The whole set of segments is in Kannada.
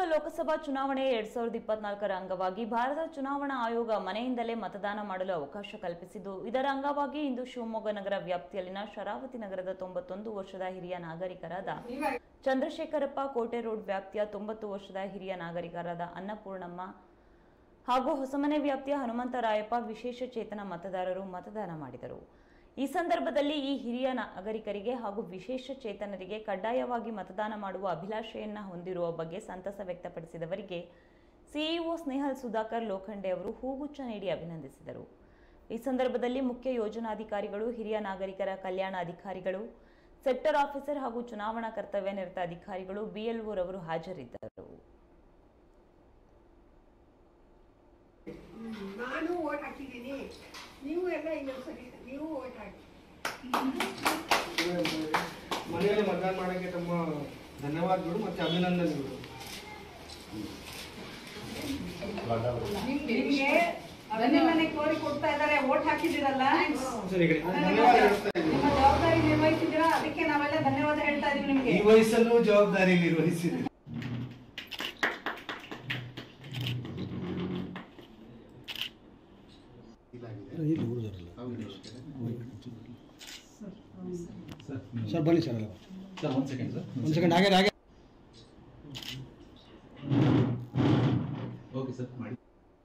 ಲೋಕಸಭಾ ಚುನಾವಣೆ 2024ರ ಅಂಗವಾಗಿ ಭಾರತ ಚುನಾವಣಾ ಆಯೋಗ ಮನೆಯಿಂದಲೇ ಮತದಾನ ಮಾಡಲು ಅವಕಾಶ ಕಲ್ಪಿಸಿದ್ದು, ಇದರ ಅಂಗವಾಗಿ ಇಂದು ಶಿವಮೊಗ್ಗ ನಗರ ವ್ಯಾಪ್ತಿಯಲ್ಲಿನ ಶರಾವತಿ ನಗರದ 91 ವರ್ಷದ ಹಿರಿಯ ನಾಗರಿಕರಾದ ಚಂದ್ರಶೇಖರಪ್ಪ, ಕೋಟೆ ರೋಡ್ ವ್ಯಾಪ್ತಿಯ 90 ವರ್ಷದ ಹಿರಿಯ ನಾಗರಿಕರಾದ ಅನ್ನಪೂರ್ಣಮ್ಮ ಹಾಗೂ ಹೊಸಮನೆ ವ್ಯಾಪ್ತಿಯ ಹನುಮಂತರಾಯಪ್ಪ ವಿಶೇಷ ಚೇತನ ಮತದಾರರು ಮತದಾನ ಮಾಡಿದರು. ಈ ಸಂದರ್ಭದಲ್ಲಿ ಈ ಹಿರಿಯ ನಾಗರಿಕರಿಗೆ ಹಾಗೂ ವಿಶೇಷ ಚೇತನರಿಗೆ ಕಡ್ಡಾಯವಾಗಿ ಮತದಾನ ಮಾಡುವ ಅಭಿಲಾಷೆಯನ್ನ ಹೊಂದಿರುವ ಬಗ್ಗೆ ಸಂತಸ ವ್ಯಕ್ತಪಡಿಸಿದವರಿಗೆ ಸಿಇಒ ಸ್ನೇಹಲ್ ಸುಧಾಕರ್ ಲೋಖಂಡೆ ಅವರು ಹೂಗುಚ್ಛ ನೀಡಿ ಅಭಿನಂದಿಸಿದರು. ಈ ಸಂದರ್ಭದಲ್ಲಿ ಮುಖ್ಯ ಯೋಜನಾಧಿಕಾರಿಗಳು, ಹಿರಿಯ ನಾಗರಿಕರ ಕಲ್ಯಾಣ ಅಧಿಕಾರಿಗಳು, ಸೆಕ್ಟರ್ ಆಫೀಸರ್ ಹಾಗೂ ಚುನಾವಣಾ ಕರ್ತವ್ಯ ನಿರತ ಅಧಿಕಾರಿಗಳು, ಬಿಎಲ್ಒ ರವರು ಹಾಜರಿದ್ದರು. ನಾನು ವೋಟ್ ಹಾಕಿದ್ದೀನಿ, ನೀವು ಎಲ್ಲ ಇನ್ನೊಂದ್ಸರಿ ನೀವು ವೋಟ್ ಹಾಕಿ. ಮನೆಯಲ್ಲಿ ಮತದಾನ ಮಾಡೋಕ್ಕೆ ತಮ್ಮ ಧನ್ಯವಾದಗಳು ಮತ್ತು ಅಭಿನಂದನೆಗಳು. ನಿಮಗೆ ಮನೆ ಕೋರಿ ಕೊಡ್ತಾ ಇದ್ದಾರೆ, ವೋಟ್ ಹಾಕಿದಿರಲ್ಲ, ನಿಮ್ಮ ಜವಾಬ್ದಾರಿ ನಿರ್ವಹಿಸಿದಿರಾ, ಅದಕ್ಕೆ ನಾವೆಲ್ಲ ಧನ್ಯವಾದ ಹೇಳ್ತಾ ಇದೀವಿ ನಿಮ್ಗೆ. ಈ ವಯಸ್ಸಲ್ಲೂ ಜವಾಬ್ದಾರಿ ನಿರ್ವಹಿಸಿದೆ. ಸರ್ ಬನ್ನಿ ಸರ್, ಒಂದು ಸೆಕೆಂಡ್ ಹಾಗೆ ಓಕೆ ಸರ್ ಮಾಡಿ.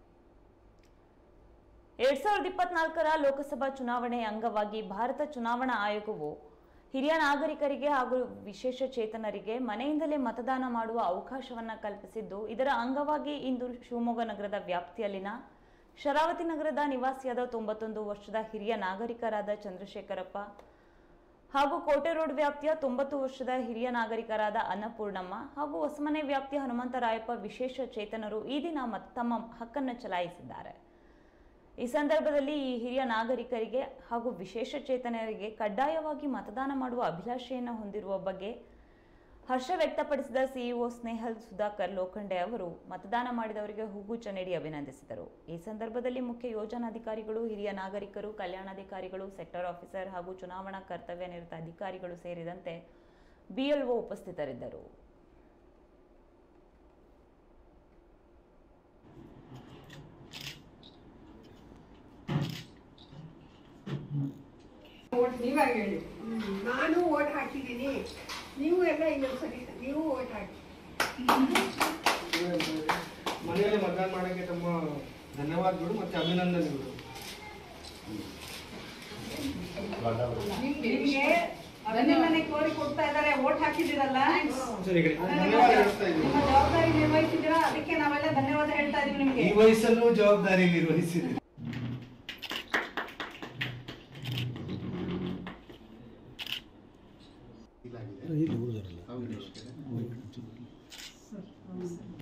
2024ರ ಲೋಕಸಭಾ ಚುನಾವಣೆ ಅಂಗವಾಗಿ ಭಾರತ ಚುನಾವಣಾ ಆಯೋಗವು ಹಿರಿಯ ನಾಗರಿಕರಿಗೆ ಹಾಗೂ ವಿಶೇಷ ಚೇತನರಿಗೆ ಮನೆಯಿಂದಲೇ ಮತದಾನ ಮಾಡುವ ಅವಕಾಶವನ್ನು ಕಲ್ಪಿಸಿದ್ದು, ಇದರ ಅಂಗವಾಗಿ ಇಂದು ಶಿವಮೊಗ್ಗ ನಗರದ ವ್ಯಾಪ್ತಿಯಲ್ಲಿನ ಶರಾವತಿ ನಗರದ ನಿವಾಸಿಯಾದ 91 ವರ್ಷದ ಹಿರಿಯ ನಾಗರಿಕರಾದ ಚಂದ್ರಶೇಖರಪ್ಪ ಹಾಗೂ ಕೋಟೆ ರೋಡ್ ವ್ಯಾಪ್ತಿಯ 90 ವರ್ಷದ ಹಿರಿಯ ನಾಗರಿಕರಾದ ಅನ್ನಪೂರ್ಣಮ್ಮ ಹಾಗೂ ಹೊಸಮನೆ ವ್ಯಾಪ್ತಿಯ ಹನುಮಂತರಾಯಪ್ಪ ವಿಶೇಷ ಚೇತನರು ಈ ದಿನ ತಮ್ಮ ಹಕ್ಕನ್ನು ಚಲಾಯಿಸಿದ್ದಾರೆ. ಈ ಸಂದರ್ಭದಲ್ಲಿ ಈ ಹಿರಿಯ ನಾಗರಿಕರಿಗೆ ಹಾಗೂ ವಿಶೇಷ ಚೇತನರಿಗೆ ಕಡ್ಡಾಯವಾಗಿ ಮತದಾನ ಮಾಡುವ ಅಭಿಲಾಷೆಯನ್ನು ಹೊಂದಿರುವ ಬಗ್ಗೆ ಹರ್ಷ ವ್ಯಕ್ತಪಡಿಸಿದ ಸಿಇಒ ಸ್ನೇಹಲ್ ಸುಧಾಕರ್ ಲೋಖಂಡೆ ಅವರು ಮತದಾನ ಮಾಡಿದವರಿಗೆ ಹೂಗುಚ್ಛ ನೀಡಿ ಅಭಿನಂದಿಸಿದರು. ಈ ಸಂದರ್ಭದಲ್ಲಿ ಮುಖ್ಯ ಯೋಜನಾಧಿಕಾರಿಗಳು, ಹಿರಿಯ ನಾಗರಿಕರು, ಕಲ್ಯಾಣಾಧಿಕಾರಿಗಳು, ಸೆಕ್ಟರ್ ಆಫೀಸರ್ ಹಾಗೂ ಚುನಾವಣಾ ಕರ್ತವ್ಯ ನಿರತ ಅಧಿಕಾರಿಗಳು ಸೇರಿದಂತೆ ಬಿಎಲ್ಒ ಉಪಸ್ಥಿತರಿದ್ದರು. ನೀವಾಗ ಹೇಳಿ, ನಾನು ವೋಟ್ ಹಾಕಿದ್ದೀನಿ, ನೀವು ಎಲ್ಲ ಇನ್ನೊಂದ್ಸರಿ ನೀವು ವೋಟ್ ಹಾಕಿ. ಮನೆಯಲ್ಲಿ ಮತದಾನ ಮಾಡೋಕ್ಕೆ ತಮ್ಮ ಧನ್ಯವಾದಗಳು ಮತ್ತು ಅಭಿನಂದನೆಗಳು. ನಿಮಗೆ ಮನೆ ಕೋರಿ ಕೊಡ್ತಾ ಇದ್ದಾರೆ, ವೋಟ್ ಹಾಕಿದಿರಲ್ಲ, ನಿಮ್ಮ ಜವಾಬ್ದಾರಿ ನಿರ್ವಹಿಸಿದಿರಾ, ಅದಕ್ಕೆ ನಾವೆಲ್ಲ ಧನ್ಯವಾದ ಹೇಳ್ತಾ ಇದೀವಿ ನಿಮ್ಗೆ. ಈ ವಯಸ್ಸಲ್ಲೂ ಜವಾಬ್ದಾರಿ ನಿರ್ವಹಿಸಿದೆ. ಇಲ್ಲಿ